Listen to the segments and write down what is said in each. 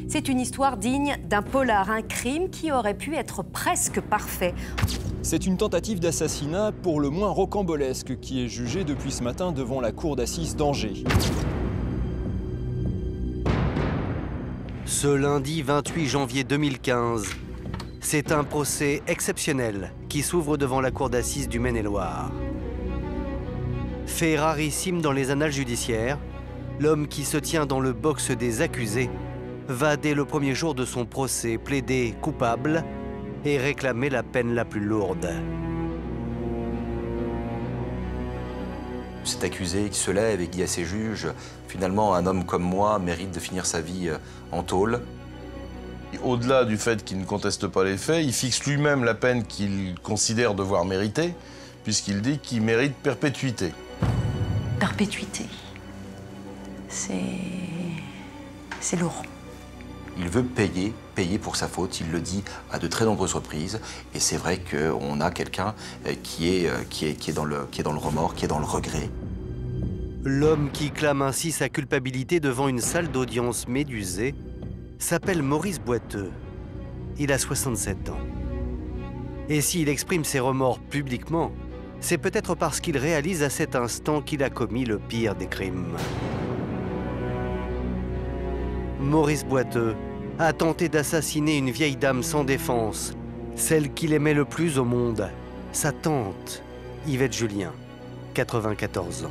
C'est une histoire digne d'un polar, un crime qui aurait pu être presque parfait. C'est une tentative d'assassinat pour le moins rocambolesque qui est jugée depuis ce matin devant la cour d'assises d'Angers. Ce lundi 28 janvier 2015, c'est un procès exceptionnel qui s'ouvre devant la cour d'assises du Maine-et-Loire. Fait rarissime dans les annales judiciaires, l'homme qui se tient dans le box des accusés va dès le premier jour de son procès plaider coupable et réclamer la peine la plus lourde. Cet accusé qui se lève et qui dit à ses juges « Finalement, un homme comme moi mérite de finir sa vie en tôle ». Au-delà du fait qu'il ne conteste pas les faits, il fixe lui-même la peine qu'il considère devoir mériter, puisqu'il dit qu'il mérite perpétuité. Perpétuité, c'est lourd. Il veut payer pour sa faute, il le dit à de très nombreuses reprises. Et c'est vrai qu'on a quelqu'un qui est dans le remords, qui est dans le regret. L'homme qui clame ainsi sa culpabilité devant une salle d'audience médusée s'appelle Maurice Boiteux. Il a 67 ans. Et s'il exprime ses remords publiquement, c'est peut-être parce qu'il réalise à cet instant qu'il a commis le pire des crimes. Maurice Boiteux a tenté d'assassiner une vieille dame sans défense, celle qu'il aimait le plus au monde, sa tante, Yvette Julien, 94 ans.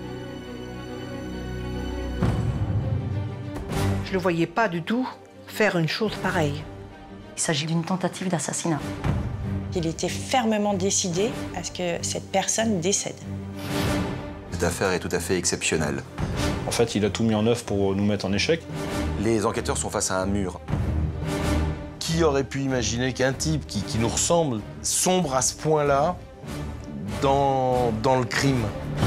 Je ne le voyais pas du tout faire une chose pareille. Il s'agit d'une tentative d'assassinat. Il était fermement décidé à ce que cette personne décède. Cette affaire est tout à fait exceptionnelle. En fait, il a tout mis en œuvre pour nous mettre en échec. Les enquêteurs sont face à un mur. Qui aurait pu imaginer qu'un type qui nous ressemble sombre à ce point-là dans le crime?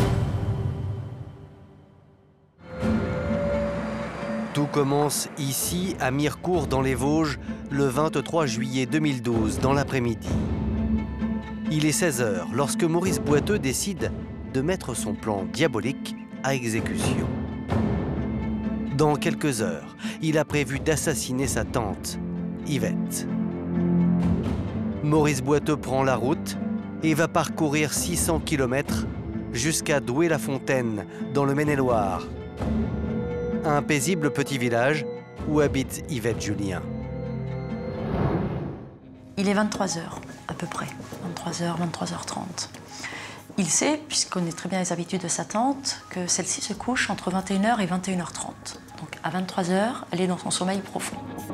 Tout commence ici, à Mirecourt, dans les Vosges, le 23 juillet 2012, dans l'après-midi. Il est 16 h lorsque Maurice Boiteux décide de mettre son plan diabolique à exécution. Dans quelques heures, il a prévu d'assassiner sa tante, Yvette. Maurice Boiteux prend la route et va parcourir 600 km jusqu'à Douai-la-Fontaine, dans le Maine-et-Loire. Un paisible petit village où habite Yvette Julien. Il est 23 h à peu près, 23 h, 23h30. Il sait, puisqu'on connaît très bien les habitudes de sa tante, que celle-ci se couche entre 21 h et 21h30. Donc à 23 h, elle est dans son sommeil profond.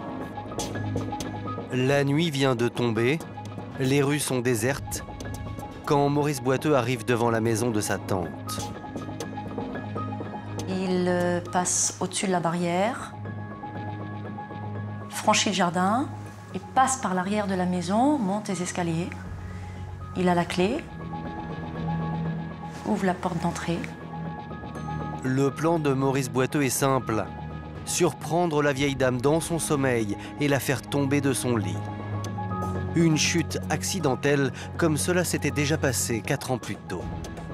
La nuit vient de tomber, les rues sont désertes, quand Maurice Boiteux arrive devant la maison de sa tante. Il passe au-dessus de la barrière, franchit le jardin, il passe par l'arrière de la maison, monte les escaliers. Il a la clé, ouvre la porte d'entrée. Le plan de Maurice Boiteux est simple. Surprendre la vieille dame dans son sommeil et la faire tomber de son lit. Une chute accidentelle comme cela s'était déjà passé 4 ans plus tôt.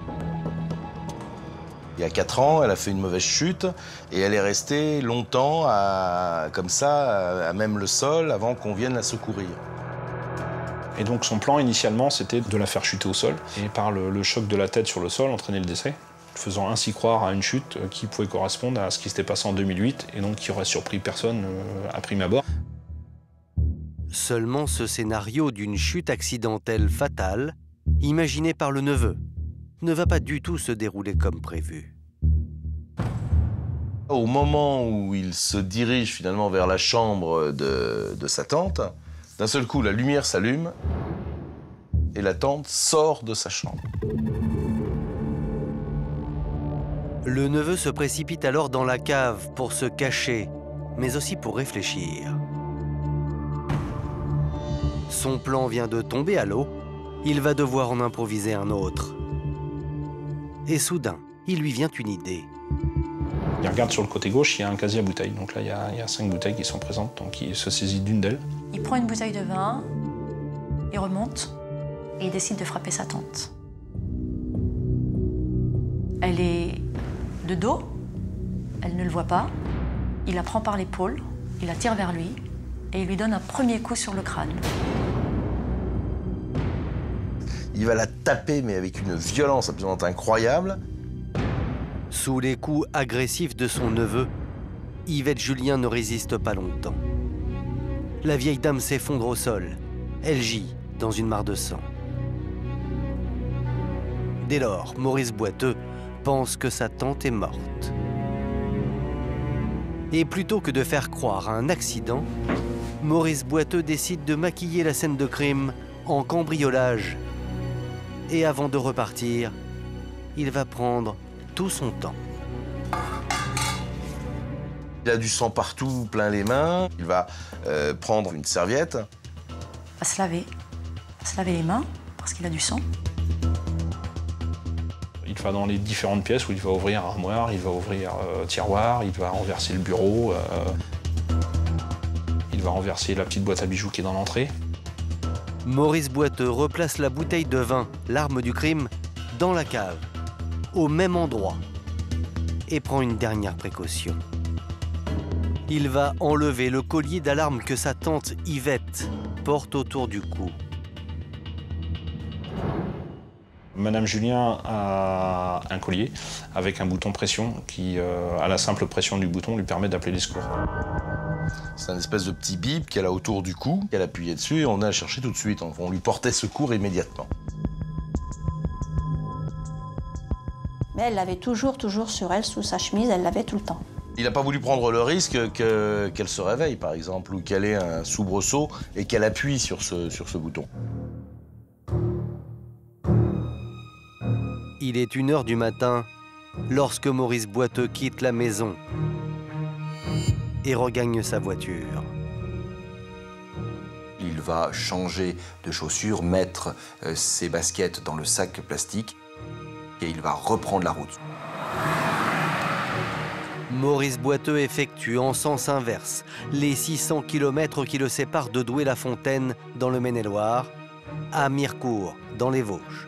Il y a 4 ans, elle a fait une mauvaise chute et elle est restée longtemps comme ça, à même le sol, avant qu'on vienne la secourir. Et donc son plan initialement, c'était de la faire chuter au sol et par le choc de la tête sur le sol, entraîner le décès, faisant ainsi croire à une chute qui pouvait correspondre à ce qui s'était passé en 2008 et donc qui aurait surpris personne à prime abord. Seulement ce scénario d'une chute accidentelle fatale, imaginé par le neveu, ne va pas du tout se dérouler comme prévu. Au moment où il se dirige finalement vers la chambre de sa tante, d'un seul coup, la lumière s'allume et la tante sort de sa chambre. Le neveu se précipite alors dans la cave pour se cacher, mais aussi pour réfléchir. Son plan vient de tomber à l'eau, il va devoir en improviser un autre. Et soudain, il lui vient une idée. Il regarde sur le côté gauche, il y a un casier à bouteilles. Donc là, il y a 5 bouteilles qui sont présentes, donc il se saisit d'une d'elles. Il prend une bouteille de vin, il remonte et il décide de frapper sa tante. Elle est de dos, elle ne le voit pas. Il la prend par l'épaule Il la tire vers lui et il lui donne un premier coup sur le crâne. Il va la taper, mais avec une violence absolument incroyable. Sous les coups agressifs de son neveu, Yvette Julien ne résiste pas longtemps. La vieille dame s'effondre au sol. Elle gît dans une mare de sang. Dès lors, Maurice Boiteux pense que sa tante est morte. Et plutôt que de faire croire à un accident, Maurice Boiteux décide de maquiller la scène de crime en cambriolage. Et avant de repartir, il va prendre tout son temps. Il a du sang partout, plein les mains. Il va prendre une serviette. Va se laver les mains parce qu'il a du sang. Il va dans les différentes pièces où il va ouvrir armoire, il va ouvrir tiroir, il va renverser le bureau, il va renverser la petite boîte à bijoux qui est dans l'entrée. Maurice Boiteux replace la bouteille de vin, l'arme du crime, dans la cave, au même endroit, et prend une dernière précaution. Il va enlever le collier d'alarme que sa tante Yvette porte autour du cou. Madame Julien a un collier avec un bouton pression qui, à la simple pression du bouton, lui permet d'appeler les secours. C'est un espèce de petit bip qu'elle a autour du cou, qu'elle appuyait dessus et on a cherché tout de suite. On lui portait secours immédiatement. Mais elle l'avait toujours sur elle, sous sa chemise, elle l'avait tout le temps. Il n'a pas voulu prendre le risque qu'elle se réveille, par exemple, ou qu'elle ait un soubresaut et qu'elle appuie sur ce bouton. Il est 1h du matin lorsque Maurice Boiteux quitte la maison et regagne sa voiture. Il va changer de chaussures, mettre ses baskets dans le sac plastique et il va reprendre la route. Maurice Boiteux effectue en sens inverse les 600 km qui le séparent de Douai-la-Fontaine dans le Maine-et-Loire à Mirecourt dans les Vosges.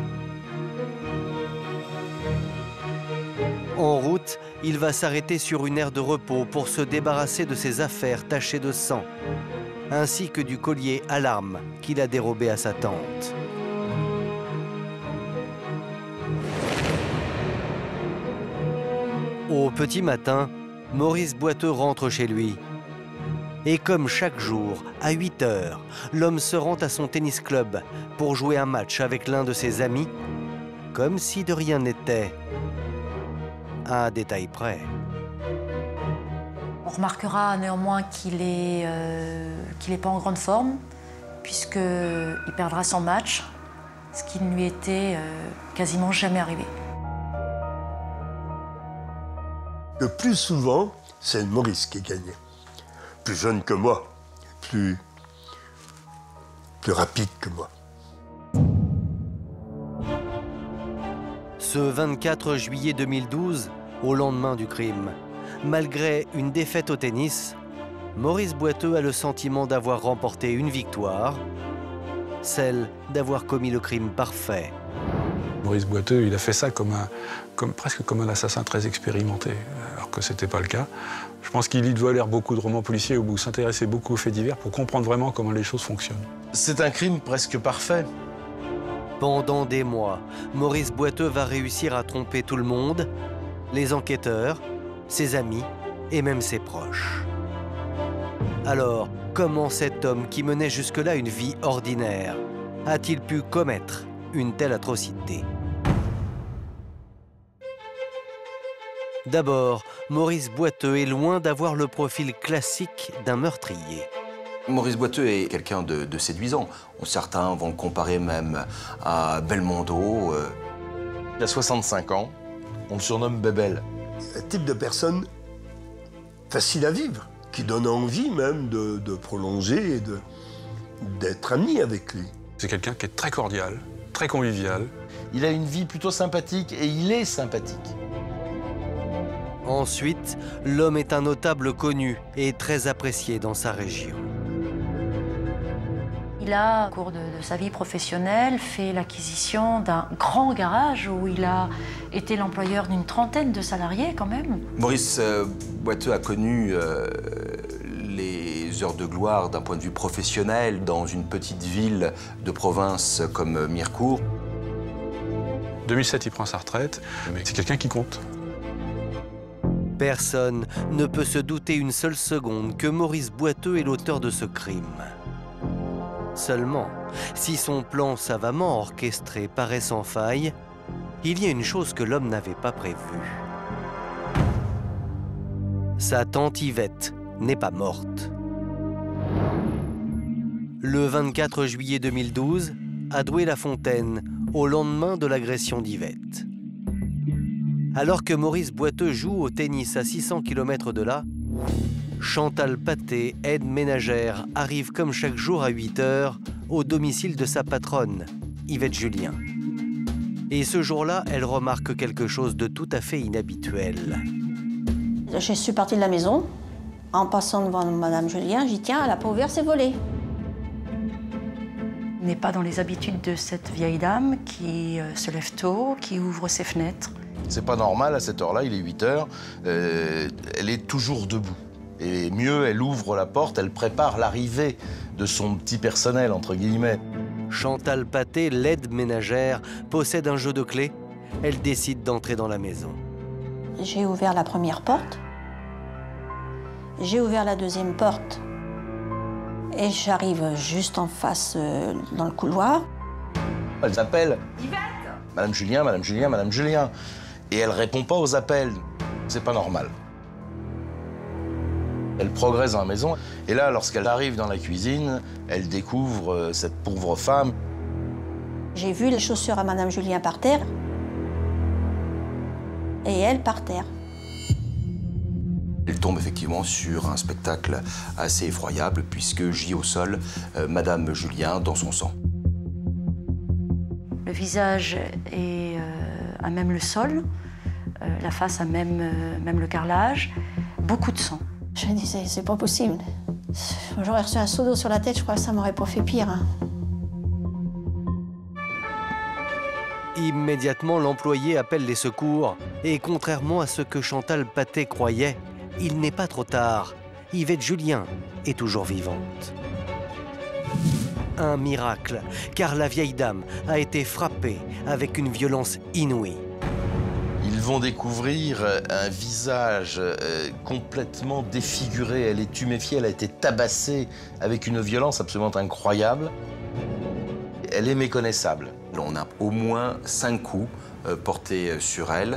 En route, il va s'arrêter sur une aire de repos pour se débarrasser de ses affaires tachées de sang, ainsi que du collier alarme qu'il a dérobé à sa tante. Au petit matin, Maurice Boiteux rentre chez lui. Et comme chaque jour, à 8 h, l'homme se rend à son tennis club pour jouer un match avec l'un de ses amis, comme si de rien n'était. À un détail près. On remarquera néanmoins qu'il n'est pas en grande forme, puisqu'il perdra son match, ce qui ne lui était quasiment jamais arrivé. Le plus souvent, c'est Maurice qui gagnait. Plus jeune que moi, plus rapide que moi. Ce 24 juillet 2012, au lendemain du crime, malgré une défaite au tennis, Maurice Boiteux a le sentiment d'avoir remporté une victoire, celle d'avoir commis le crime parfait. Maurice Boiteux, il a fait ça presque comme un assassin très expérimenté, alors que ce n'était pas le cas. Je pense qu'il y doit lire beaucoup de romans policiers ou s'intéresser beaucoup aux faits divers pour comprendre vraiment comment les choses fonctionnent. C'est un crime presque parfait. Pendant des mois, Maurice Boiteux va réussir à tromper tout le monde, les enquêteurs, ses amis et même ses proches. Alors, comment cet homme qui menait jusque-là une vie ordinaire a-t-il pu commettre une telle atrocité? D'abord, Maurice Boiteux est loin d'avoir le profil classique d'un meurtrier. Maurice Boiteux est quelqu'un de séduisant. Certains vont le comparer même à Belmondo. Il a 65 ans, on le surnomme Bébel. Un type de personne facile à vivre, qui donne envie même de prolonger et d'être ami avec lui. C'est quelqu'un qui est très cordial, très convivial. Il a une vie plutôt sympathique et il est sympathique. Ensuite, l'homme est un notable connu et très apprécié dans sa région. Il a, au cours de sa vie professionnelle, fait l'acquisition d'un grand garage où il a été l'employeur d'une trentaine de salariés quand même. Maurice Boiteux a connu des heures de gloire d'un point de vue professionnel dans une petite ville de province comme Mirecourt. 2007, il prend sa retraite, mais c'est quelqu'un qui compte. Personne ne peut se douter une seule seconde que Maurice Boiteux est l'auteur de ce crime. Seulement, si son plan savamment orchestré paraît sans faille, il y a une chose que l'homme n'avait pas prévue. Sa tante Yvette n'est pas morte. Le 24 juillet 2012, à Douai-la-Fontaine, au lendemain de l'agression d'Yvette. Alors que Maurice Boiteux joue au tennis à 600 km de là, Chantal Paté, aide ménagère, arrive comme chaque jour à 8 h au domicile de sa patronne, Yvette Julien. Et ce jour-là, elle remarque quelque chose de tout à fait inhabituel. Je suis partie de la maison. En passant devant Madame Julien, j'y tiens, elle n'a pas ouvert ses volets. Il n'est pas dans les habitudes de cette vieille dame qui se lève tôt, qui ouvre ses fenêtres. C'est pas normal, à cette heure-là, il est 8 h, elle est toujours debout. Et mieux, elle ouvre la porte, elle prépare l'arrivée de son petit personnel, entre guillemets. Chantal Paté, l'aide ménagère, possède un jeu de clés. Elle décide d'entrer dans la maison. J'ai ouvert la première porte. J'ai ouvert la deuxième porte. Et j'arrive juste en face dans le couloir. Elle s'appelle Yvette. Madame Julien, Madame Julien, Madame Julien. Et elle répond pas aux appels. C'est pas normal. Elle progresse dans la maison. Et là, lorsqu'elle arrive dans la cuisine, elle découvre cette pauvre femme. J'ai vu les chaussures à Madame Julien par terre. Et elle par terre. Elle tombe effectivement sur un spectacle assez effroyable puisque gît au sol Madame Julien dans son sang. Le visage est à même le sol, la face à même le carrelage, beaucoup de sang. Je me disais, c'est pas possible. J'aurais reçu un seau d'eau sur la tête, je crois que ça m'aurait pas fait pire. Hein. Immédiatement, l'employé appelle les secours. Et contrairement à ce que Chantal Paté croyait, il n'est pas trop tard. Yvette Julien est toujours vivante. Un miracle, car la vieille dame a été frappée avec une violence inouïe. Ils vont découvrir un visage complètement défiguré. Elle est tuméfiée, elle a été tabassée avec une violence absolument incroyable. Elle est méconnaissable. On a au moins 5 coups portés sur elle.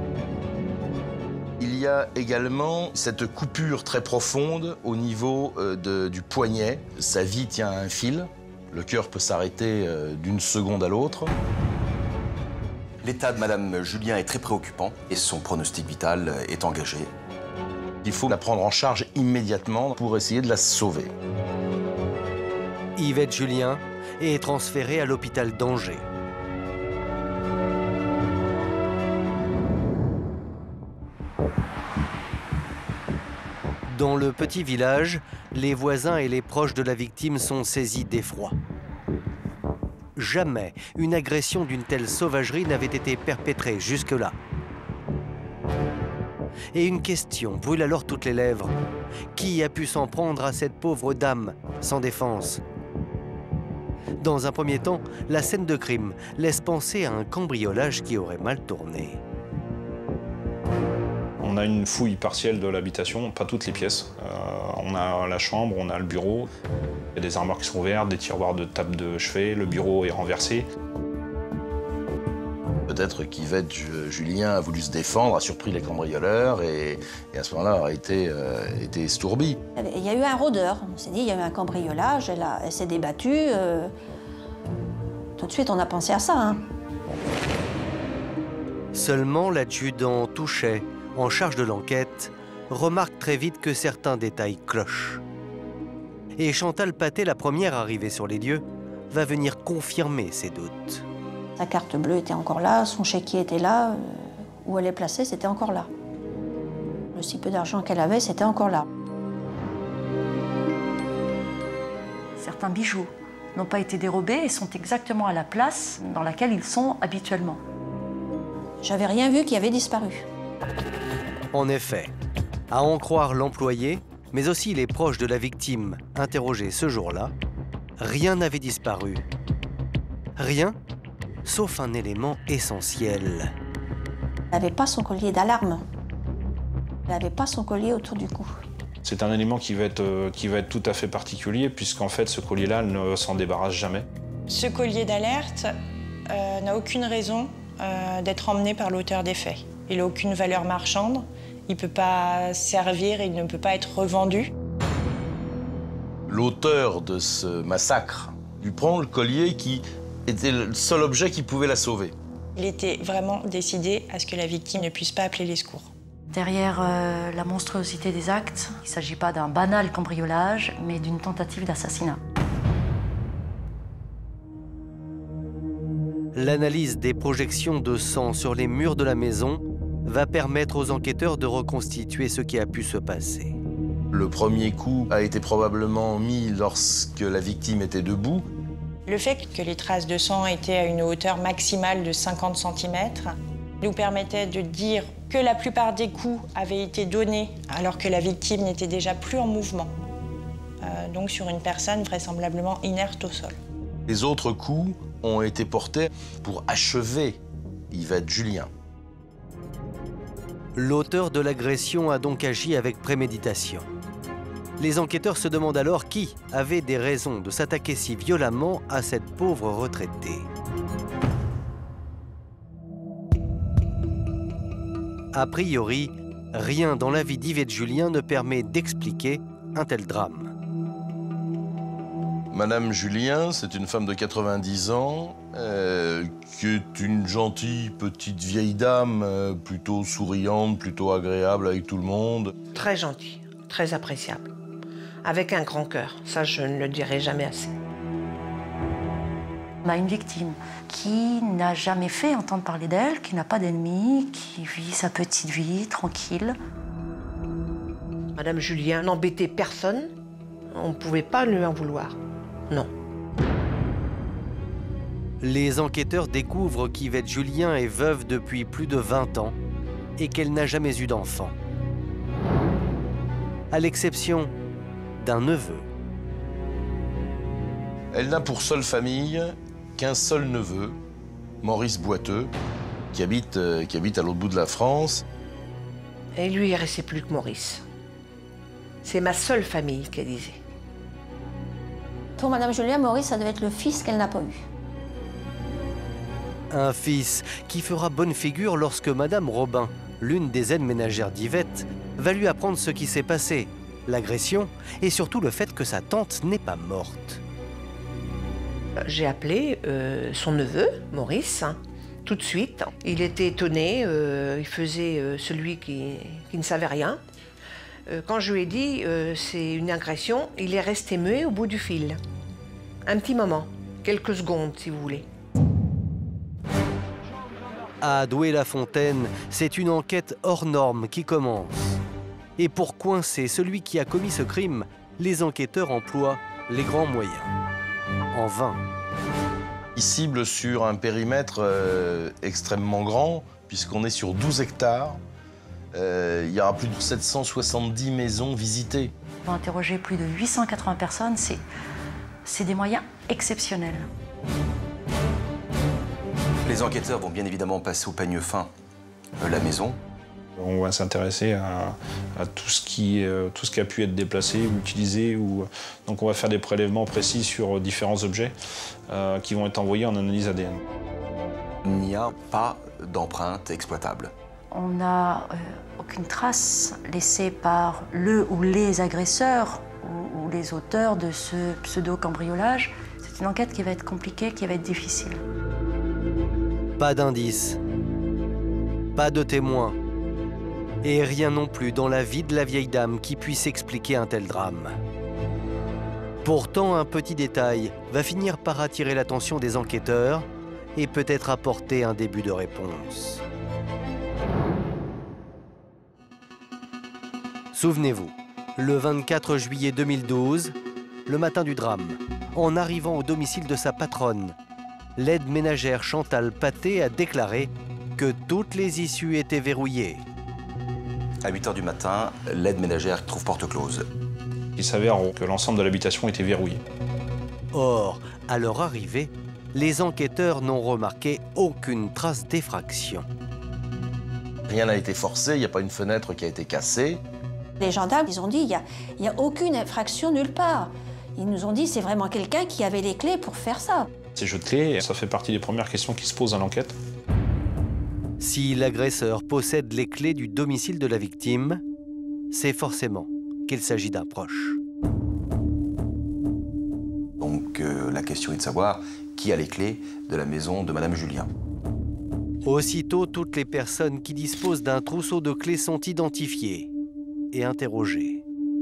Il y a également cette coupure très profonde au niveau du poignet. Sa vie tient à un fil. Le cœur peut s'arrêter d'une seconde à l'autre. L'état de Madame Julien est très préoccupant et son pronostic vital est engagé. Il faut la prendre en charge immédiatement pour essayer de la sauver. Yvette Julien est transférée à l'hôpital d'Angers. Dans le petit village, les voisins et les proches de la victime sont saisis d'effroi. Jamais une agression d'une telle sauvagerie n'avait été perpétrée jusque-là. Et une question brûle alors toutes les lèvres. Qui a pu s'en prendre à cette pauvre dame sans défense? Dans un premier temps, la scène de crime laisse penser à un cambriolage qui aurait mal tourné. On a une fouille partielle de l'habitation, pas toutes les pièces. On a la chambre, on a le bureau. Il y a des armoires qui sont ouvertes, des tiroirs de table de chevet, le bureau est renversé. Peut-être qu'Yvette Julien a voulu se défendre, a surpris les cambrioleurs et à ce moment-là a été estourbi. Il y a eu un rôdeur, on s'est dit, il y a eu un cambriolage, elle s'est débattue. Tout de suite, on a pensé à ça. Hein. Seulement l'adjudant Touchet, en charge de l'enquête, remarque très vite que certains détails clochent. Et Chantal Paté, la première arrivée sur les lieux, va venir confirmer ses doutes. Sa carte bleue était encore là, son chéquier était là, où elle est placée, c'était encore là. Le si peu d'argent qu'elle avait, c'était encore là. Certains bijoux n'ont pas été dérobés et sont exactement à la place dans laquelle ils sont habituellement. J'avais rien vu qui avait disparu. En effet, à en croire l'employé, mais aussi les proches de la victime interrogés ce jour-là, rien n'avait disparu. Rien, sauf un élément essentiel. Elle n'avait pas son collier d'alarme. Elle n'avait pas son collier autour du cou. C'est un élément qui va être tout à fait particulier, puisqu'en fait, ce collier-là ne s'en débarrasse jamais. Ce collier d'alerte n'a aucune raison d'être emmené par l'auteur des faits. Il n'a aucune valeur marchande, il ne peut pas servir, il ne peut pas être revendu. L'auteur de ce massacre lui prend le collier qui était le seul objet qui pouvait la sauver. Il était vraiment décidé à ce que la victime ne puisse pas appeler les secours. Derrière la monstruosité des actes, il ne s'agit pas d'un banal cambriolage, mais d'une tentative d'assassinat. L'analyse des projections de sang sur les murs de la maison va permettre aux enquêteurs de reconstituer ce qui a pu se passer. Le premier coup a été probablement mis lorsque la victime était debout. Le fait que les traces de sang étaient à une hauteur maximale de 50 cm nous permettait de dire que la plupart des coups avaient été donnés alors que la victime n'était déjà plus en mouvement. Donc sur une personne vraisemblablement inerte au sol. Les autres coups ont été portés pour achever Yvette Julien. L'auteur de l'agression a donc agi avec préméditation. Les enquêteurs se demandent alors qui avait des raisons de s'attaquer si violemment à cette pauvre retraitée. A priori, rien dans la vie d'Yvette Julien ne permet d'expliquer un tel drame. Madame Julien, c'est une femme de 90 ans, qui est une gentille petite vieille dame, plutôt souriante, plutôt agréable avec tout le monde. Très gentille, très appréciable. Avec un grand cœur, ça je ne le dirai jamais assez. On a une victime qui n'a jamais fait entendre parler d'elle, qui n'a pas d'ennemis, qui vit sa petite vie tranquille. Madame Julien n'embêtait personne, on ne pouvait pas lui en vouloir. Non. Les enquêteurs découvrent qu'Yvette Julien est veuve depuis plus de 20 ans et qu'elle n'a jamais eu d'enfant. À l'exception d'un neveu. Elle n'a pour seule famille qu'un seul neveu, Maurice Boiteux, qui habite à l'autre bout de la France. Et lui, il ne restait plus que Maurice. C'est ma seule famille, qu'elle disait. Pour Madame Julien, Maurice, ça devait être le fils qu'elle n'a pas eu. Un fils qui fera bonne figure lorsque Madame Robin, l'une des aides ménagères d'Yvette, va lui apprendre ce qui s'est passé, l'agression et surtout le fait que sa tante n'est pas morte. J'ai appelé son neveu, Maurice, tout de suite. Il était étonné, il faisait celui qui ne savait rien. Quand je lui ai dit c'est une agression, il est resté muet au bout du fil. Un petit moment, quelques secondes si vous voulez. À Douai-la-Fontaine, c'est une enquête hors norme qui commence. Et pour coincer celui qui a commis ce crime, les enquêteurs emploient les grands moyens. En vain. Ils ciblent sur un périmètre extrêmement grand, puisqu'on est sur 12 hectares. Il y aura plus de 770 maisons visitées. Pour interroger plus de 880 personnes, c'est des moyens exceptionnels. Les enquêteurs vont bien évidemment passer au peigne fin la maison. On va s'intéresser à tout ce qui a pu être déplacé ou utilisé. Donc on va faire des prélèvements précis sur différents objets qui vont être envoyés en analyse ADN. Il n'y a pas d'empreinte exploitable. On n'a aucune trace laissée par le ou les agresseurs ou les auteurs de ce pseudo-cambriolage. C'est une enquête qui va être compliquée, qui va être difficile. Pas d'indices, pas de témoins, et rien non plus dans la vie de la vieille dame qui puisse expliquer un tel drame. Pourtant, un petit détail va finir par attirer l'attention des enquêteurs et peut-être apporter un début de réponse. Souvenez-vous, le 24 juillet 2012, le matin du drame, en arrivant au domicile de sa patronne, l'aide ménagère Chantal Paté a déclaré que toutes les issues étaient verrouillées. À 8 h du matin, l'aide ménagère trouve porte close. Il s'avère que l'ensemble de l'habitation était verrouillé. Or, à leur arrivée, les enquêteurs n'ont remarqué aucune trace d'effraction. Rien n'a été forcé, il n'y a pas une fenêtre qui a été cassée. Les gendarmes, ils ont dit, il n'y a aucune infraction nulle part. Ils nous ont dit, c'est vraiment quelqu'un qui avait les clés pour faire ça. Ces jeux de clés, ça fait partie des premières questions qui se posent à l'enquête. Si l'agresseur possède les clés du domicile de la victime, c'est forcément qu'il s'agit d'un proche. Donc la question est de savoir qui a les clés de la maison de Madame Julien. Aussitôt, toutes les personnes qui disposent d'un trousseau de clés sont identifiées et interrogées.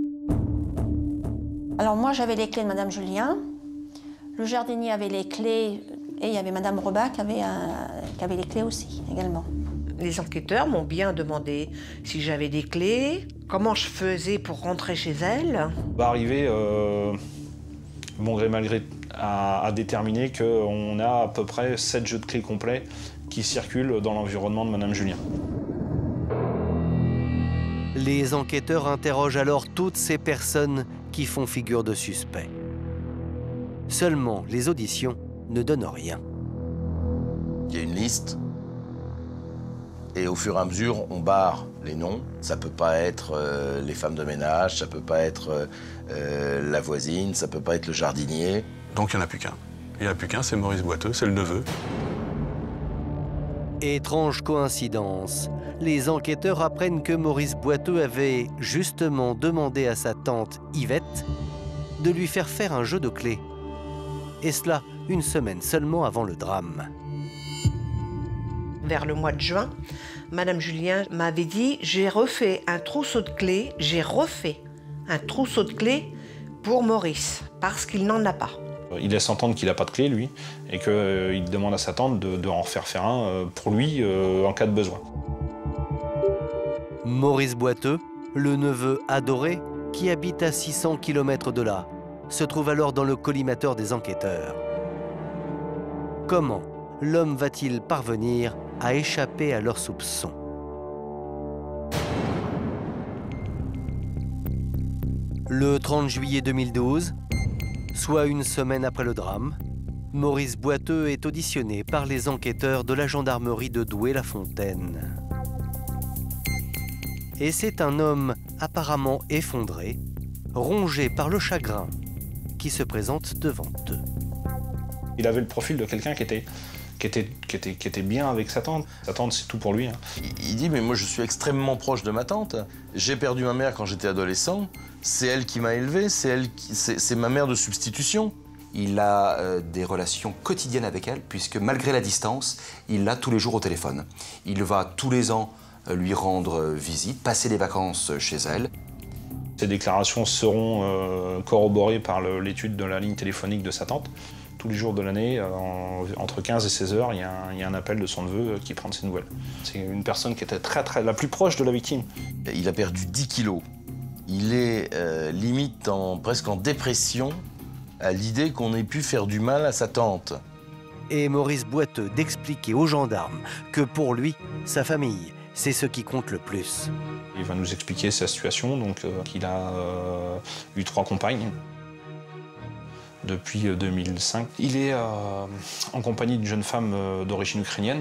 Alors moi, j'avais les clés de Madame Julien. Le jardinier avait les clés et il y avait Madame Rebat qui avait les clés aussi, également. Les enquêteurs m'ont bien demandé si j'avais des clés, comment je faisais pour rentrer chez elle. On va arriver, bon gré mal gré, à déterminer qu'on a à peu près 7 jeux de clés complets qui circulent dans l'environnement de Madame Julien. Les enquêteurs interrogent alors toutes ces personnes qui font figure de suspects. Seulement, les auditions ne donnent rien. Il y a une liste. Et au fur et à mesure, on barre les noms. Ça peut pas être les femmes de ménage, ça peut pas être la voisine, ça peut pas être le jardinier. Donc il n'y en a plus qu'un. Il n'y en a plus qu'un, c'est Maurice Boiteux, c'est le neveu. Étrange coïncidence, les enquêteurs apprennent que Maurice Boiteux avait justement demandé à sa tante Yvette de lui faire un jeu de clés. Et cela une semaine seulement avant le drame. Vers le mois de juin, Madame Julien m'avait dit « J'ai refait un trousseau de clés, pour Maurice, parce qu'il n'en a pas. » Il laisse entendre qu'il n'a pas de clé, lui, et qu'il demande à sa tante de en faire un pour lui en cas de besoin. Maurice Boiteux, le neveu adoré, qui habite à 600 km de là, se trouve alors dans le collimateur des enquêteurs. Comment l'homme va-t-il parvenir à échapper à leurs soupçons? Le 30 juillet 2012, soit une semaine après le drame, Maurice Boiteux est auditionné par les enquêteurs de la gendarmerie de Douai-la-Fontaine. Et c'est un homme apparemment effondré, rongé par le chagrin, qui se présente devant eux. Il avait le profil de quelqu'un qui était bien avec sa tante. Sa tante, c'est tout pour lui. Il dit, mais moi je suis extrêmement proche de ma tante. J'ai perdu ma mère quand j'étais adolescent. C'est elle qui m'a élevé, c'est ma mère de substitution. Il a des relations quotidiennes avec elle, puisque malgré la distance, il l'a tous les jours au téléphone. Il va tous les ans lui rendre visite, passer des vacances chez elle. Ces déclarations seront corroborées par l'étude de la ligne téléphonique de sa tante. Tous les jours de l'année, entre 15 et 16 heures, il y a un appel de son neveu qui prend de ses nouvelles. C'est une personne qui était la plus proche de la victime. Il a perdu 10 kilos. Il est limite presque en dépression à l'idée qu'on ait pu faire du mal à sa tante. Et Maurice Boiteux d'expliquer aux gendarmes que pour lui, sa famille, c'est ce qui compte le plus. Il va nous expliquer sa situation, donc qu'il a eu 3 compagnes. Depuis 2005. Il est en compagnie d'une jeune femme d'origine ukrainienne.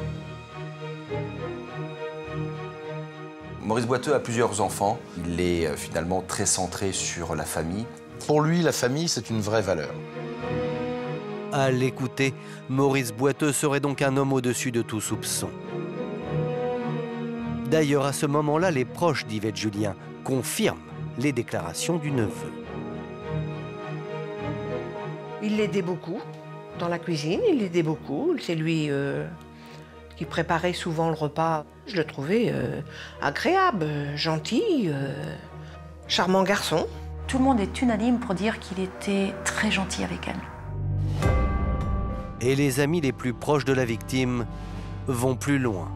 Maurice Boiteux a plusieurs enfants. Il est finalement très centré sur la famille. Pour lui, la famille, c'est une vraie valeur. À l'écouter, Maurice Boiteux serait donc un homme au-dessus de tout soupçon. D'ailleurs, à ce moment-là, les proches d'Yvette Julien confirment les déclarations du neveu. Il l'aidait beaucoup dans la cuisine, il l'aidait beaucoup. C'est lui qui préparait souvent le repas. Je le trouvais agréable, gentil, charmant garçon. Tout le monde est unanime pour dire qu'il était très gentil avec elle. Et les amis les plus proches de la victime vont plus loin.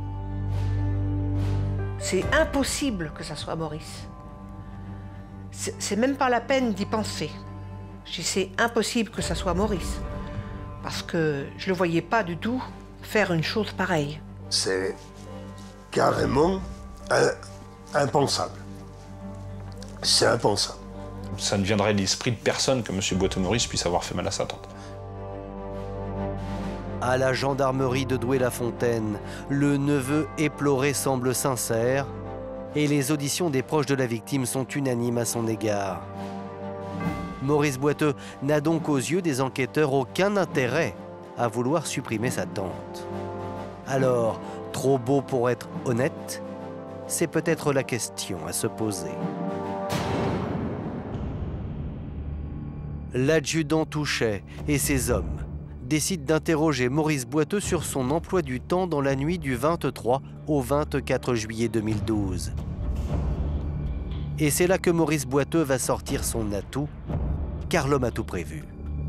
C'est impossible que ça soit Maurice. C'est même pas la peine d'y penser. Je dis c'est impossible que ça soit Maurice. Parce que je le voyais pas du tout faire une chose pareille. C'est carrément impensable. C'est impensable. Ça ne viendrait de l'esprit de personne que M. Boiteux-Maurice puisse avoir fait mal à sa tante. À la gendarmerie de Douai-la-Fontaine, le neveu éploré semble sincère et les auditions des proches de la victime sont unanimes à son égard. Maurice Boiteux n'a donc aux yeux des enquêteurs aucun intérêt à vouloir supprimer sa tante. Alors, trop beau pour être honnête? C'est peut-être la question à se poser. L'adjudant Touchet et ses hommes décident d'interroger Maurice Boiteux sur son emploi du temps dans la nuit du 23 au 24 juillet 2012. Et c'est là que Maurice Boiteux va sortir son atout, car l'homme a tout prévu.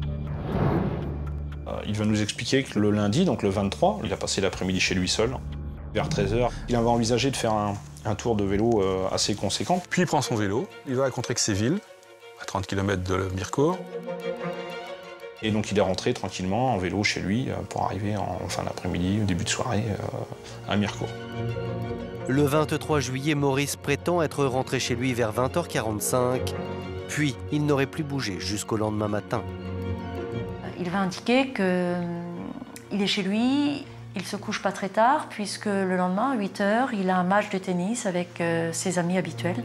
Il va nous expliquer que le lundi, donc le 23, il a passé l'après-midi chez lui seul. Vers 13h, il avait envisagé de faire un tour de vélo assez conséquent. Puis il prend son vélo, il va à Contrexéville, à 30 km de Mirecourt. Et donc il est rentré tranquillement en vélo chez lui pour arriver en fin d'après-midi, au début de soirée, à Mirecourt. Le 23 juillet, Maurice prétend être rentré chez lui vers 20h45, puis il n'aurait plus bougé jusqu'au lendemain matin. Il va indiquer qu'il est chez lui, il se couche pas très tard, puisque le lendemain, à 8h, il a un match de tennis avec ses amis habituels.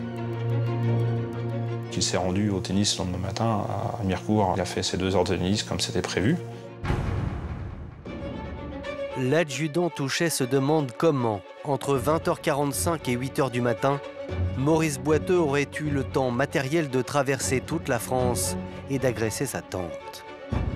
Il s'est rendu au tennis le lendemain matin à Mirecourt. Il a fait ses 2 heures de tennis comme c'était prévu. L'adjudant Touchet se demande comment, entre 20h45 et 8h du matin, Maurice Boiteux aurait eu le temps matériel de traverser toute la France et d'agresser sa tante.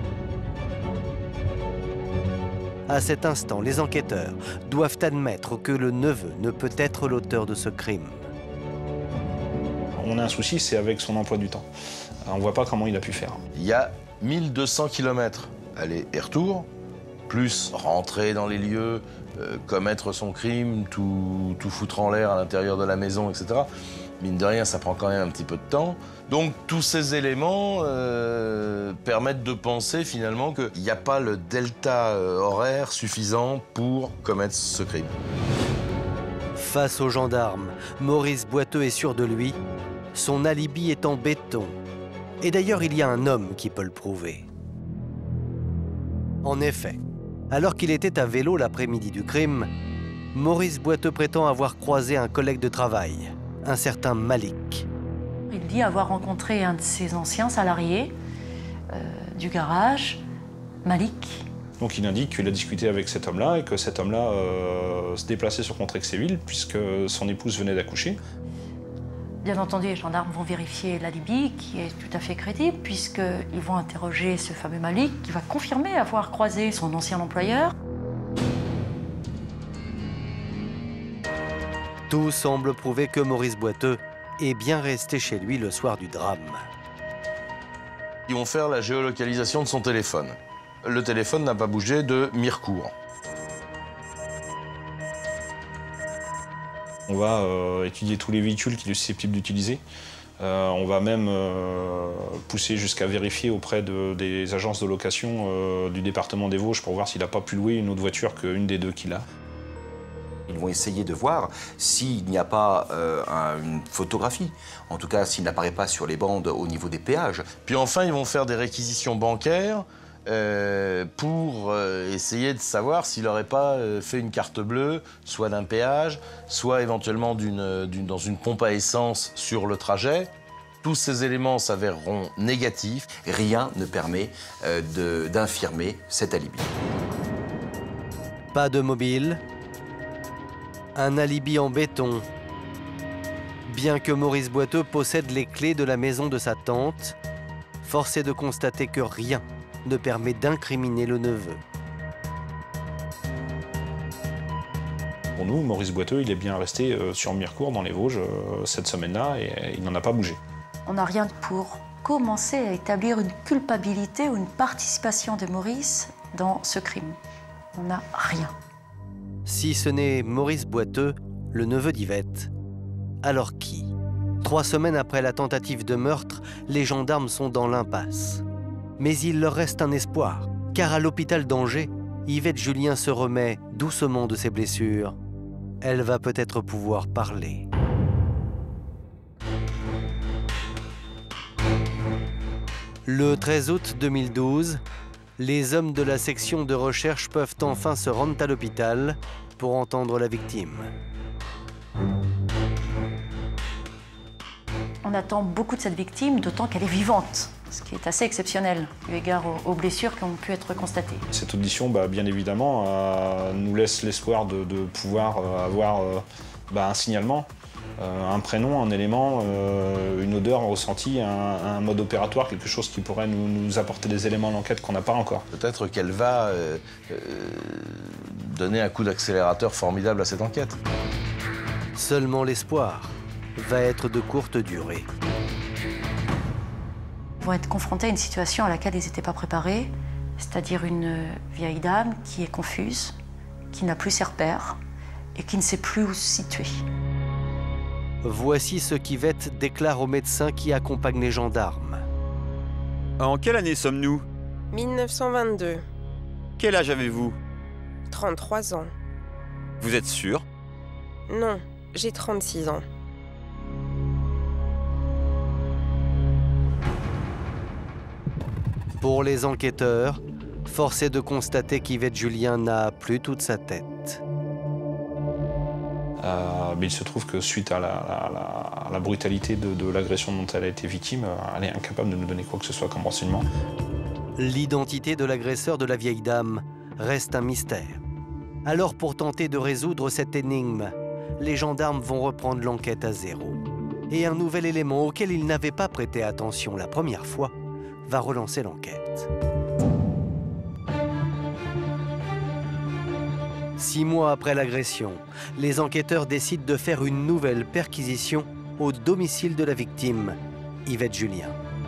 À cet instant, les enquêteurs doivent admettre que le neveu ne peut être l'auteur de ce crime. On a un souci, c'est avec son emploi du temps. On ne voit pas comment il a pu faire. Il y a 1200 km aller et retour, plus rentrer dans les lieux, commettre son crime, tout foutre en l'air à l'intérieur de la maison, etc. Mine de rien, ça prend quand même un petit peu de temps. Donc tous ces éléments permettent de penser finalement qu'il n'y a pas le delta horaire suffisant pour commettre ce crime. Face aux gendarmes, Maurice Boiteux est sûr de lui. Son alibi est en béton. Et d'ailleurs, il y a un homme qui peut le prouver. En effet, alors qu'il était à vélo l'après-midi du crime, Maurice Boiteux prétend avoir croisé un collègue de travail, un certain Malik. Il dit avoir rencontré un de ses anciens salariés du garage, Malik. Donc il indique qu'il a discuté avec cet homme-là et que cet homme-là se déplaçait sur Contrexéville puisque son épouse venait d'accoucher. Bien entendu, les gendarmes vont vérifier l'alibi qui est tout à fait crédible puisqu'ils vont interroger ce fameux Malik qui va confirmer avoir croisé son ancien employeur. Tout semble prouver que Maurice Boiteux est bien resté chez lui le soir du drame. Ils vont faire la géolocalisation de son téléphone. Le téléphone n'a pas bougé de Mirecourt. On va étudier tous les véhicules qu'il est susceptible d'utiliser. On va même pousser jusqu'à vérifier auprès des agences de location du département des Vosges pour voir s'il n'a pas pu louer une autre voiture qu'une des 2 qu'il a. Ils vont essayer de voir s'il n'y a pas une photographie, en tout cas s'il n'apparaît pas sur les bandes au niveau des péages. Puis enfin, ils vont faire des réquisitions bancaires pour essayer de savoir s'il n'aurait pas fait une carte bleue, soit d'un péage, soit éventuellement dans une pompe à essence sur le trajet. Tous ces éléments s'avéreront négatifs. Rien ne permet d'infirmer cet alibi. Pas de mobile, un alibi en béton. Bien que Maurice Boiteux possède les clés de la maison de sa tante, force est de constater que rien ne permet d'incriminer le neveu. Pour nous, Maurice Boiteux, il est bien resté sur Mirecourt, dans les Vosges, cette semaine-là, et il n'en a pas bougé. On n'a rien pour commencer à établir une culpabilité ou une participation de Maurice dans ce crime. On n'a rien. Si ce n'est Maurice Boiteux, le neveu d'Yvette, alors qui? 3 semaines après la tentative de meurtre, les gendarmes sont dans l'impasse. Mais il leur reste un espoir, car à l'hôpital d'Angers, Yvette Julien se remet doucement de ses blessures. Elle va peut-être pouvoir parler. Le 13 août 2012, les hommes de la section de recherche peuvent enfin se rendre à l'hôpital pour entendre la victime. On attend beaucoup de cette victime, d'autant qu'elle est vivante, ce qui est assez exceptionnel, eu égard aux blessures qui ont pu être constatées. Cette audition, bien évidemment, nous laisse l'espoir de pouvoir avoir un signalement, un prénom, un élément, une odeur, un ressenti, un mode opératoire, quelque chose qui pourrait nous apporter des éléments à l'enquête qu'on n'a pas encore. Peut-être qu'elle va donner un coup d'accélérateur formidable à cette enquête. Seulement l'espoir va être de courte durée. Ils vont être confrontés à une situation à laquelle ils n'étaient pas préparés, c'est-à-dire une vieille dame qui est confuse, qui n'a plus ses repères et qui ne sait plus où se situer. Voici ce qu'Yvette déclare aux médecins qui accompagnent les gendarmes. En quelle année sommes-nous? 1922. Quel âge avez-vous? 33 ans. Vous êtes sûr? Non, j'ai 36 ans. Pour les enquêteurs, force est de constater qu'Yvette Julien n'a plus toute sa tête. Mais il se trouve que suite à la brutalité de l'agression dont elle a été victime, elle est incapable de nous donner quoi que ce soit comme renseignement. L'identité de l'agresseur de la vieille dame reste un mystère. Alors pour tenter de résoudre cette énigme, les gendarmes vont reprendre l'enquête à zéro. Et un nouvel élément auquel ils n'avaient pas prêté attention la première fois va relancer l'enquête. 6 mois après l'agression, les enquêteurs décident de faire une nouvelle perquisition au domicile de la victime, Yvette Julien.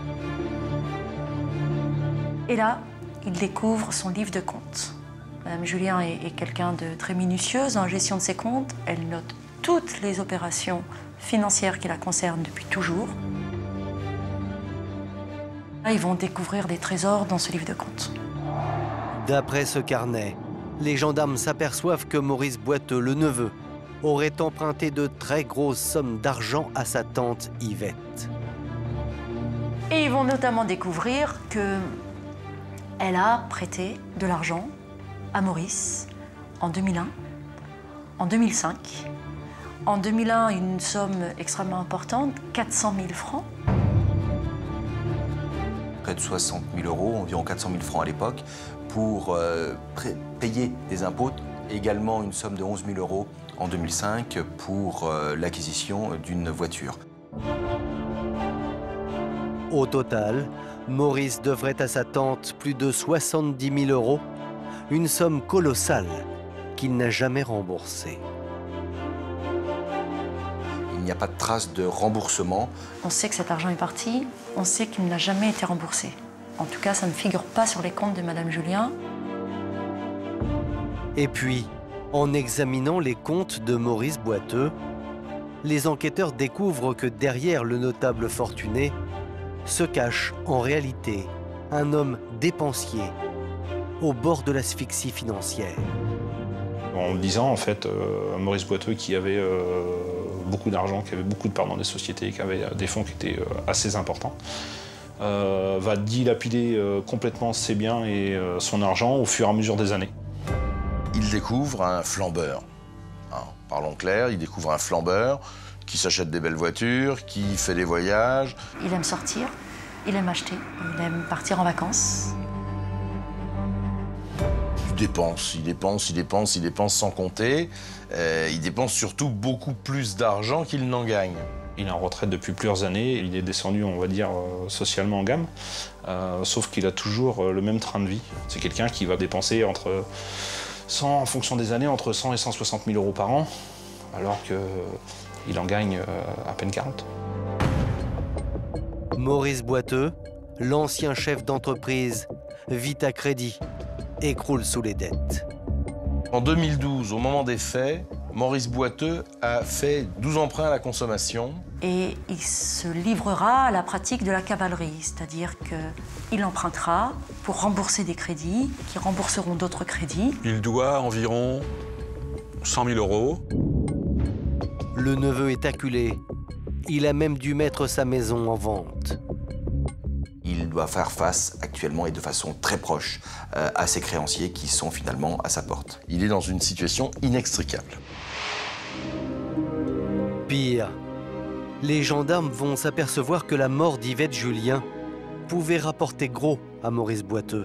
Et là, ils découvrent son livre de comptes. Madame Julien est quelqu'un de très minutieuse dans la gestion de ses comptes. Elle note toutes les opérations financières qui la concernent depuis toujours. Là, ils vont découvrir des trésors dans ce livre de comptes. D'après ce carnet, les gendarmes s'aperçoivent que Maurice Boiteux, le neveu, aurait emprunté de très grosses sommes d'argent à sa tante Yvette. Et ils vont notamment découvrir qu'elle a prêté de l'argent à Maurice en 2001, en 2005. En 2001, une somme extrêmement importante, 400 000 francs. Près de 60 000 €, environ 400 000 francs à l'époque, pour payer des impôts. Également une somme de 11 000 € en 2005 pour l'acquisition d'une voiture. Au total, Maurice devrait à sa tante plus de 70 000 €, une somme colossale qu'il n'a jamais remboursée. Il n'y a pas de trace de remboursement. On sait que cet argent est parti, on sait qu'il n'a jamais été remboursé. En tout cas, ça ne figure pas sur les comptes de Madame Julien. Et puis, en examinant les comptes de Maurice Boiteux, les enquêteurs découvrent que derrière le notable fortuné se cache en réalité un homme dépensier au bord de l'asphyxie financière. En le disant, en fait, Maurice Boiteux, qui avait beaucoup d'argent, qui avait beaucoup de parts dans des sociétés, qui avait des fonds qui étaient assez importants, va dilapider complètement ses biens et son argent au fur et à mesure des années. Il découvre un flambeur. Parlons clair, il découvre un flambeur qui s'achète des belles voitures, qui fait des voyages. Il aime sortir, il aime acheter, il aime partir en vacances. Il dépense sans compter. Il dépense surtout beaucoup plus d'argent qu'il n'en gagne. Il est en retraite depuis plusieurs années, il est descendu, on va dire, socialement en gamme, sauf qu'il a toujours le même train de vie. C'est quelqu'un qui va dépenser en fonction des années, entre 100 et 160 000 € par an, alors qu'il en gagne à peine 40. Maurice Boiteux, l'ancien chef d'entreprise, vit à crédit, écroule sous les dettes. En 2012, au moment des faits, Maurice Boiteux a fait 12 emprunts à la consommation. Et il se livrera à la pratique de la cavalerie, c'est-à-dire qu'il empruntera pour rembourser des crédits, qui rembourseront d'autres crédits. Il doit environ 100 000 €. Le neveu est acculé. Il a même dû mettre sa maison en vente. Il doit faire face actuellement et de façon très proche à ses créanciers qui sont finalement à sa porte. Il est dans une situation inextricable. Pire, les gendarmes vont s'apercevoir que la mort d'Yvette Julien pouvait rapporter gros à Maurice Boiteux.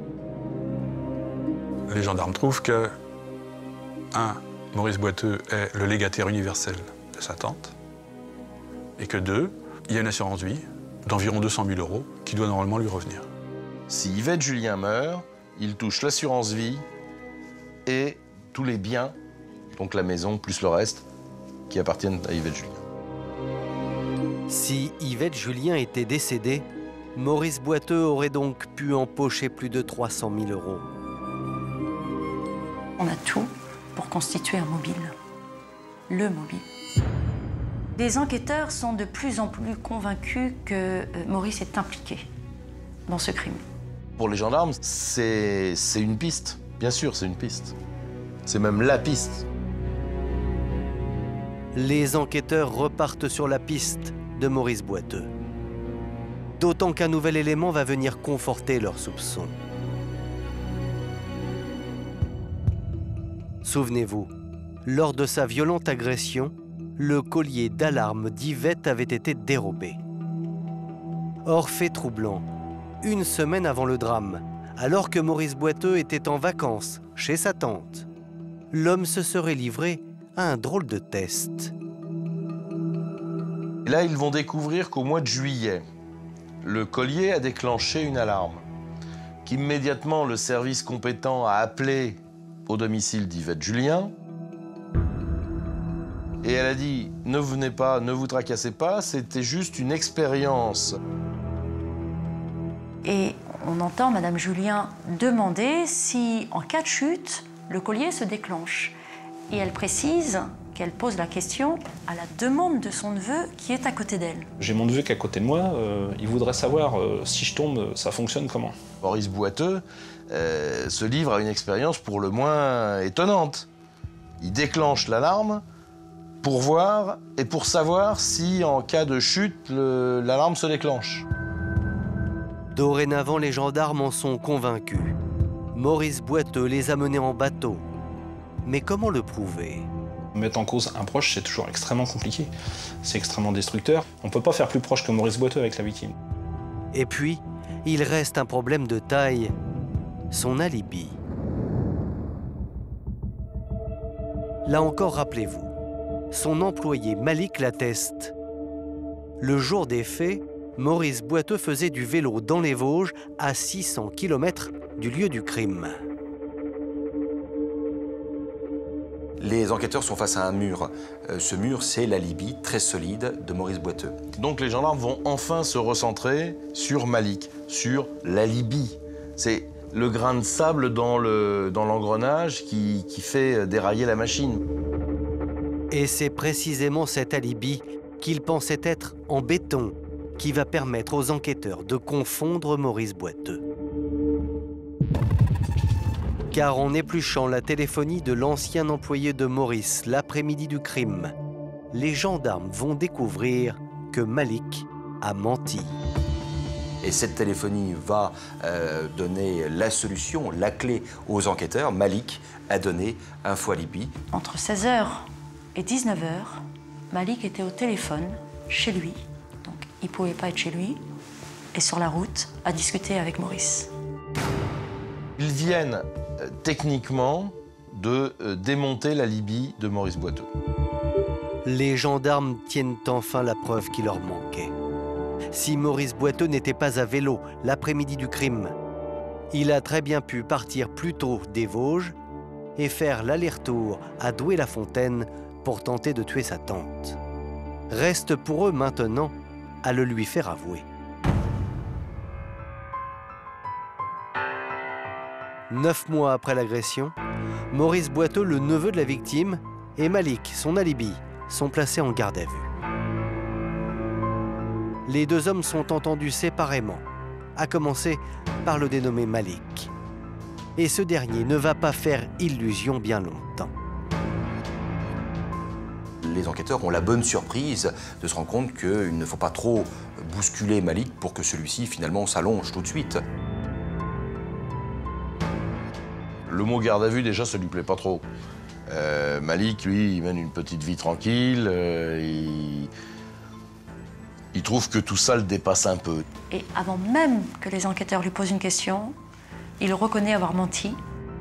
Les gendarmes trouvent que, 1, Maurice Boiteux est le légataire universel de sa tante, et que 2, il y a une assurance vie d'environ 200 000 € qui doit normalement lui revenir. Si Yvette Julien meurt, il touche l'assurance vie et tous les biens, donc la maison plus le reste, qui appartiennent à Yvette Julien. Si Yvette Julien était décédée, Maurice Boiteux aurait donc pu empocher plus de 300 000 €. On a tout pour constituer un mobile. Le mobile. Les enquêteurs sont de plus en plus convaincus que Maurice est impliqué dans ce crime. Pour les gendarmes, c'est une piste. Bien sûr, c'est une piste. C'est même la piste. Les enquêteurs repartent sur la piste de Maurice Boiteux. D'autant qu'un nouvel élément va venir conforter leurs soupçons. Souvenez-vous, lors de sa violente agression, le collier d'alarme d'Yvette avait été dérobé. Or, fait troublant, une semaine avant le drame, alors que Maurice Boiteux était en vacances chez sa tante, l'homme se serait livré à un drôle de test. Et là, ils vont découvrir qu'au mois de juillet, le collier a déclenché une alarme, qu'immédiatement le service compétent a appelé au domicile d'Yvette Julien. Et elle a dit, ne venez pas, ne vous tracassez pas, c'était juste une expérience. Et on entend Madame Julien demander si, en cas de chute, le collier se déclenche. Et elle précise qu'elle pose la question à la demande de son neveu qui est à côté d'elle. J'ai mon neveu qui est à côté de moi, il voudrait savoir si je tombe, ça fonctionne comment. Maurice Boiteux se livre à une expérience pour le moins étonnante. Il déclenche l'alarme pour voir et pour savoir si, en cas de chute, l'alarme se déclenche. Dorénavant, les gendarmes en sont convaincus. Maurice Boiteux les a menés en bateau. Mais comment le prouver? Mettre en cause un proche, c'est toujours extrêmement compliqué. C'est extrêmement destructeur. On ne peut pas faire plus proche que Maurice Boiteux avec la victime. Et puis, il reste un problème de taille, son alibi. Là encore, rappelez-vous, son employé Malik l'atteste. Le jour des faits, Maurice Boiteux faisait du vélo dans les Vosges à 600 km du lieu du crime. Les enquêteurs sont face à un mur. Ce mur, c'est l'alibi très solide de Maurice Boiteux. Donc les gendarmes vont enfin se recentrer sur Malik, sur l'alibi. C'est le grain de sable dans l'engrenage qui fait dérailler la machine. Et c'est précisément cet alibi qu'il pensait être en béton qui va permettre aux enquêteurs de confondre Maurice Boiteux. Car en épluchant la téléphonie de l'ancien employé de Maurice l'après-midi du crime, les gendarmes vont découvrir que Malik a menti. Et cette téléphonie va donner la solution, la clé aux enquêteurs. Malik a donné un faux alibi. Entre 16h et 19h, Malik était au téléphone, chez lui, donc il ne pouvait pas être chez lui, et sur la route, à discuter avec Maurice. Ils viennent techniquement de démonter l'alibi de Maurice Boiteux. Les gendarmes tiennent enfin la preuve qui leur manquait. Si Maurice Boiteux n'était pas à vélo l'après-midi du crime, il a très bien pu partir plus tôt des Vosges et faire l'aller-retour à Douai-la-Fontaine pour tenter de tuer sa tante. Reste pour eux maintenant à le lui faire avouer. 9 mois après l'agression, Maurice Boiteux, le neveu de la victime, et Malik, son alibi, sont placés en garde à vue. Les deux hommes sont entendus séparément, à commencer par le dénommé Malik. Et ce dernier ne va pas faire illusion bien longtemps. les enquêteurs ont la bonne surprise de se rendre compte qu'il ne faut pas trop bousculer Malik pour que celui-ci, finalement, s'allonge tout de suite. Le mot garde à vue, déjà, ça lui plaît pas trop. Malik, lui, il mène une petite vie tranquille. Il trouve que tout ça le dépasse un peu. Et avant même que les enquêteurs lui posent une question, il reconnaît avoir menti.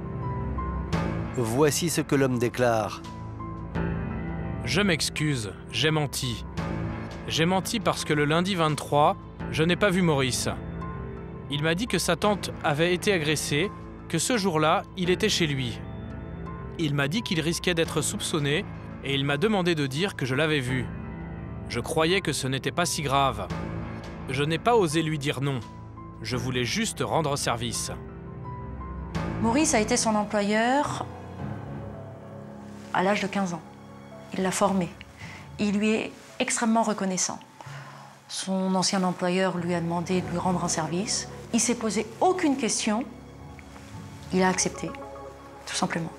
Voici ce que l'homme déclare. Je m'excuse, j'ai menti. J'ai menti parce que le lundi 23, je n'ai pas vu Maurice. Il m'a dit que sa tante avait été agressée, que ce jour-là, il était chez lui. Il m'a dit qu'il risquait d'être soupçonné et il m'a demandé de dire que je l'avais vu. Je croyais que ce n'était pas si grave. Je n'ai pas osé lui dire non. Je voulais juste rendre service. Maurice a été son employeur à l'âge de 15 ans. Il l'a formé. Il lui est extrêmement reconnaissant. Son ancien employeur lui a demandé de lui rendre un service. Il ne s'est posé aucune question. Il a accepté, tout simplement.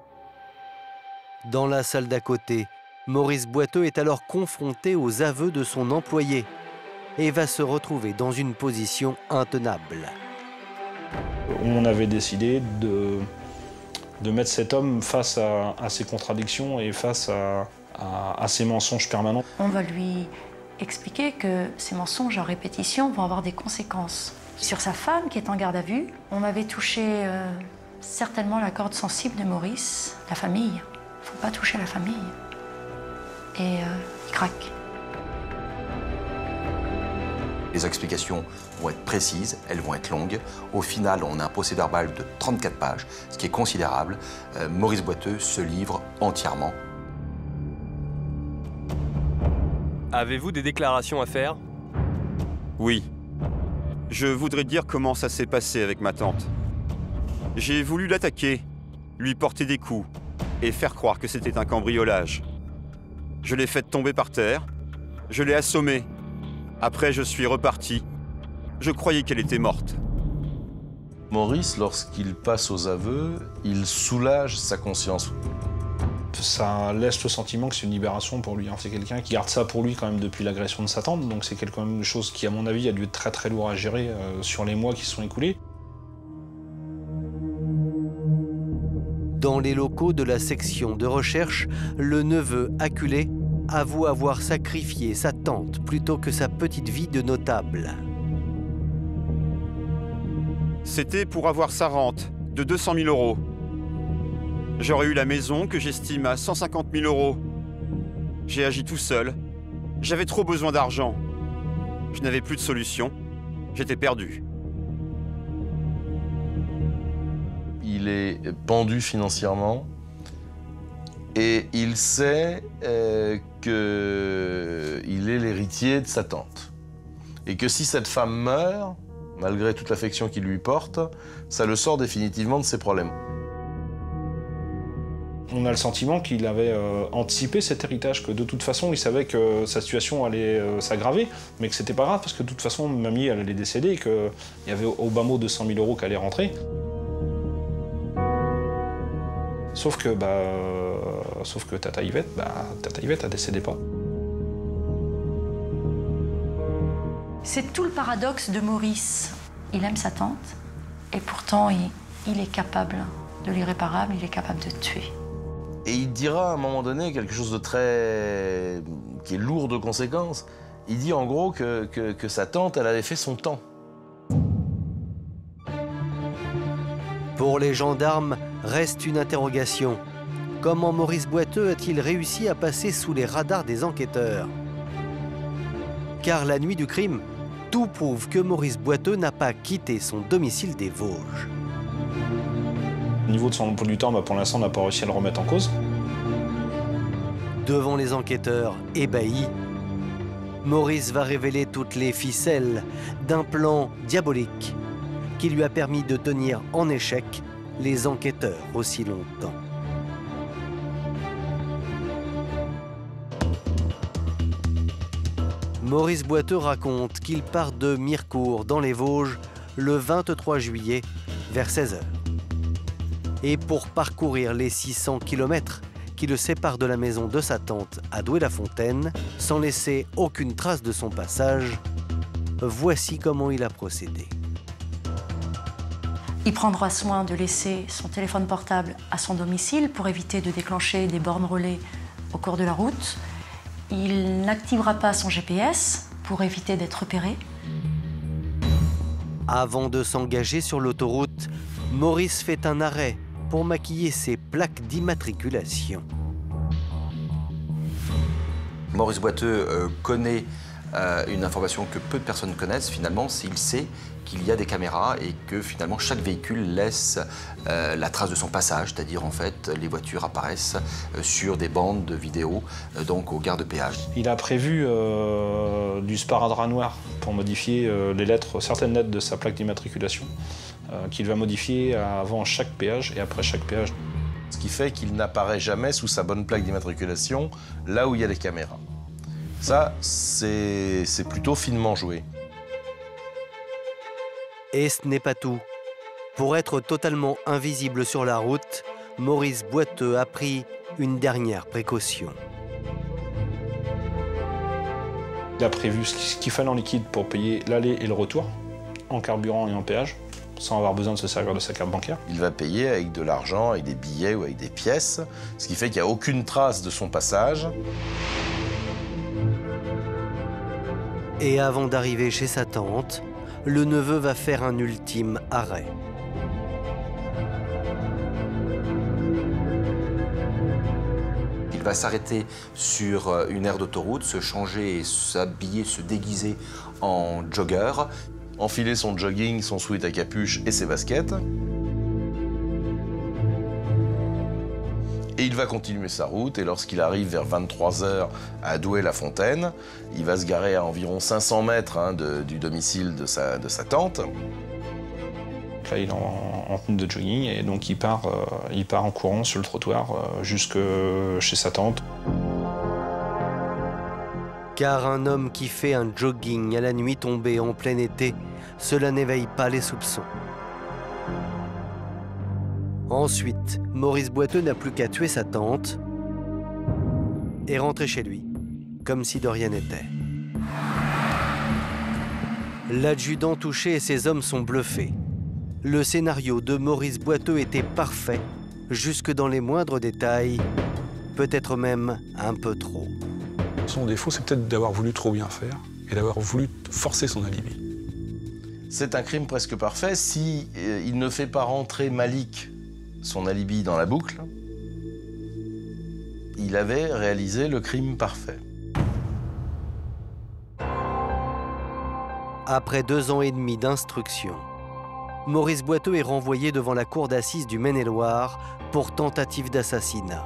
Dans la salle d'à côté, Maurice Boiteux est alors confronté aux aveux de son employé et va se retrouver dans une position intenable. On avait décidé de mettre cet homme face à ses contradictions et face à ses mensonges permanents. On va lui expliquer que ces mensonges à répétition vont avoir des conséquences. Sur sa femme qui est en garde à vue, on avait touché certainement la corde sensible de Maurice, la famille. Il ne faut pas toucher la famille. Et il craque. Les explications vont être précises, elles vont être longues. Au final, on a un procès-verbal de 34 pages, ce qui est considérable. Maurice Boiteux se livre entièrement. Avez-vous des déclarations à faire? Oui. Je voudrais dire comment ça s'est passé avec ma tante. J'ai voulu l'attaquer, lui porter des coups et faire croire que c'était un cambriolage. Je l'ai faite tomber par terre, je l'ai assommée. Après, je suis reparti. Je croyais qu'elle était morte. Maurice, lorsqu'il passe aux aveux, il soulage sa conscience. Ça laisse le sentiment que c'est une libération pour lui. C'est quelqu'un qui garde ça pour lui quand même depuis l'agression de sa tante, donc c'est quelque chose qui, à mon avis, a dû être très très lourd à gérer sur les mois qui se sont écoulés. Dans les locaux de la section de recherche, le neveu acculé avoue avoir sacrifié sa tante plutôt que sa petite vie de notable. C'était pour avoir sa rente de 200 000 €. J'aurais eu la maison que j'estime à 150 000 €. J'ai agi tout seul. J'avais trop besoin d'argent. Je n'avais plus de solution. J'étais perdu. Il est pendu financièrement et il sait qu'il est l'héritier de sa tante. Et que si cette femme meurt, malgré toute l'affection qu'il lui porte, ça le sort définitivement de ses problèmes. On a le sentiment qu'il avait anticipé cet héritage, que de toute façon, il savait que sa situation allait s'aggraver, mais que c'était pas grave, parce que de toute façon, mamie, elle allait décéder, et qu'il y avait au bas mot 200 000 € qui allaient rentrer. Sauf que Tata Yvette, elle décédait pas. C'est tout le paradoxe de Maurice. Il aime sa tante, et pourtant, il est capable de l'irréparable, il est capable de tuer. Et il dira à un moment donné quelque chose de qui est lourd de conséquences. Il dit en gros que sa tante, elle avait fait son temps. Pour les gendarmes, reste une interrogation. Comment Maurice Boiteux a-t-il réussi à passer sous les radars des enquêteurs? Car la nuit du crime, tout prouve que Maurice Boiteux n'a pas quitté son domicile des Vosges. Au niveau de son emploi du temps, pour l'instant, on n'a pas réussi à le remettre en cause. Devant les enquêteurs ébahis, Maurice va révéler toutes les ficelles d'un plan diabolique qui lui a permis de tenir en échec les enquêteurs aussi longtemps. Maurice Boiteux raconte qu'il part de Mirecourt dans les Vosges le 23 juillet vers 16 h. Et pour parcourir les 600 km qui le sépare de la maison de sa tante à Douai-la-Fontaine, sans laisser aucune trace de son passage. Voici comment il a procédé. Il prendra soin de laisser son téléphone portable à son domicile pour éviter de déclencher des bornes relais au cours de la route. Il n'activera pas son GPS pour éviter d'être repéré. Avant de s'engager sur l'autoroute, Maurice fait un arrêt pour maquiller ses plaques d'immatriculation. Maurice Boiteux connaît une information que peu de personnes connaissent finalement, s'il sait qu'il y a des caméras et que finalement chaque véhicule laisse la trace de son passage, c'est-à-dire en fait les voitures apparaissent sur des bandes de vidéo donc aux gares de péage. Il a prévu du sparadrap noir pour modifier certaines lettres de sa plaque d'immatriculation qu'il va modifier avant chaque péage et après chaque péage. Ce qui fait qu'il n'apparaît jamais sous sa bonne plaque d'immatriculation là où il y a les caméras. Ça, c'est plutôt finement joué. Et ce n'est pas tout. Pour être totalement invisible sur la route, Maurice Boiteux a pris une dernière précaution. Il a prévu ce qu'il fallait en liquide pour payer l'aller et le retour, en carburant et en péage, sans avoir besoin de se servir de sa carte bancaire. Il va payer avec de l'argent, avec des billets ou avec des pièces, ce qui fait qu'il n'y a aucune trace de son passage. Et avant d'arriver chez sa tante, le neveu va faire un ultime arrêt. Il va s'arrêter sur une aire d'autoroute, se changer, s'habiller, se déguiser en jogger. Enfiler son jogging, son sweat à capuche et ses baskets. Et il va continuer sa route, et lorsqu'il arrive vers 23 h à Douai-la-Fontaine, il va se garer à environ 500 mètres du domicile de sa tante. Là, il est en tenue de jogging, et donc il part en courant sur le trottoir jusque chez sa tante. Car un homme qui fait un jogging à la nuit tombée en plein été, cela n'éveille pas les soupçons. Ensuite, Maurice Boiteux n'a plus qu'à tuer sa tante et rentrer chez lui, comme si de rien n'était. L'adjudant touché et ses hommes sont bluffés. Le scénario de Maurice Boiteux était parfait, jusque dans les moindres détails, peut-être même un peu trop. Son défaut, c'est peut-être d'avoir voulu trop bien faire et d'avoir voulu forcer son alibi. C'est un crime presque parfait si il ne fait pas rentrer Malik, son alibi, dans la boucle. Il avait réalisé le crime parfait. Après 2 ans et demi d'instruction, Maurice Boiteux est renvoyé devant la cour d'assises du Maine-et-Loire pour tentative d'assassinat.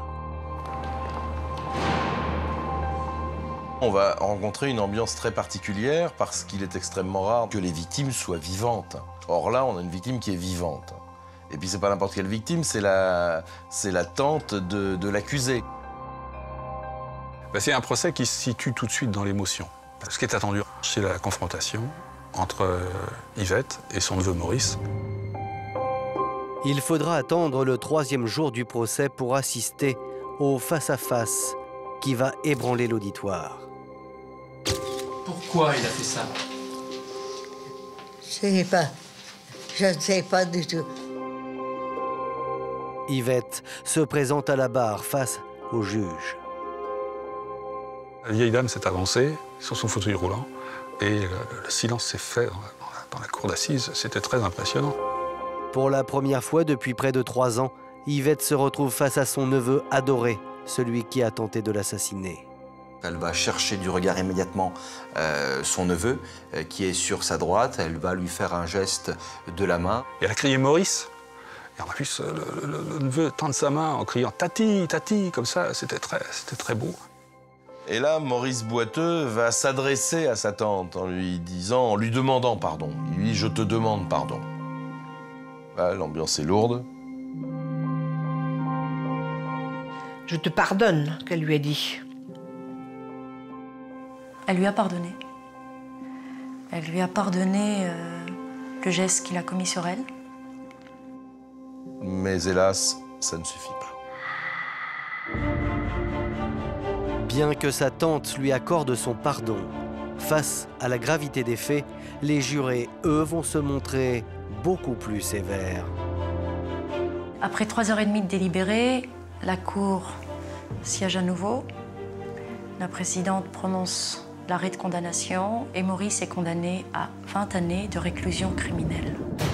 On va rencontrer une ambiance très particulière parce qu'il est extrêmement rare que les victimes soient vivantes. Or là, on a une victime qui est vivante. Et puis c'est pas n'importe quelle victime, c'est la tante de l'accusé. C'est un procès qui se situe tout de suite dans l'émotion. Ce qui est attendu, c'est la confrontation entre Yvette et son neveu Maurice. Il faudra attendre le 3e jour du procès pour assister au face-à-face qui va ébranler l'auditoire. Pourquoi il a fait ça? Je ne sais pas du tout. Yvette se présente à la barre face au juge. La vieille dame s'est avancée sur son fauteuil roulant et le silence s'est fait dans la cour d'assises. C'était très impressionnant. Pour la première fois depuis près de 3 ans, Yvette se retrouve face à son neveu adoré, celui qui a tenté de l'assassiner. Elle va chercher du regard immédiatement son neveu qui est sur sa droite. Elle va lui faire un geste de la main. Et elle a crié Maurice. Et en plus, le neveu tend sa main en criant « Tati, Tati », comme ça, c'était très beau. Et là, Maurice Boiteux va s'adresser à sa tante en lui demandant pardon. Il lui dit « Je te demande pardon ». L'ambiance est lourde. « Je te pardonne », qu'elle lui a dit. Elle lui a pardonné. Elle lui a pardonné le geste qu'il a commis sur elle. Mais hélas, ça ne suffit pas. Bien que sa tante lui accorde son pardon, face à la gravité des faits, les jurés, eux, vont se montrer beaucoup plus sévères. Après 3h30 de délibéré, la Cour siège à nouveau. La présidente prononce l'arrêt de condamnation et Maurice est condamné à 20 années de réclusion criminelle.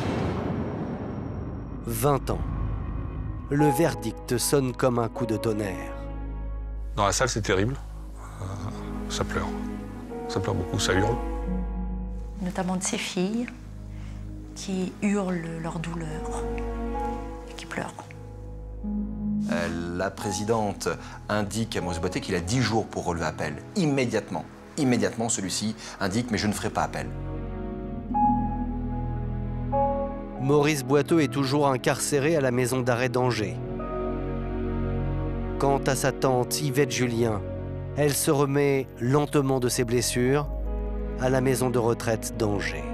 20 ans. Le verdict sonne comme un coup de tonnerre. Dans la salle, c'est terrible. Ça pleure. Ça pleure beaucoup, ça hurle. Notamment de ses filles qui hurlent leur douleur et qui pleurent. La présidente indique à Maurice Boiteux qu'il a 10 jours pour relever appel. Immédiatement. Immédiatement, celui-ci indique « mais je ne ferai pas appel ». Maurice Boiteux est toujours incarcéré à la maison d'arrêt d'Angers. Quant à sa tante Yvette Julien, elle se remet lentement de ses blessures à la maison de retraite d'Angers.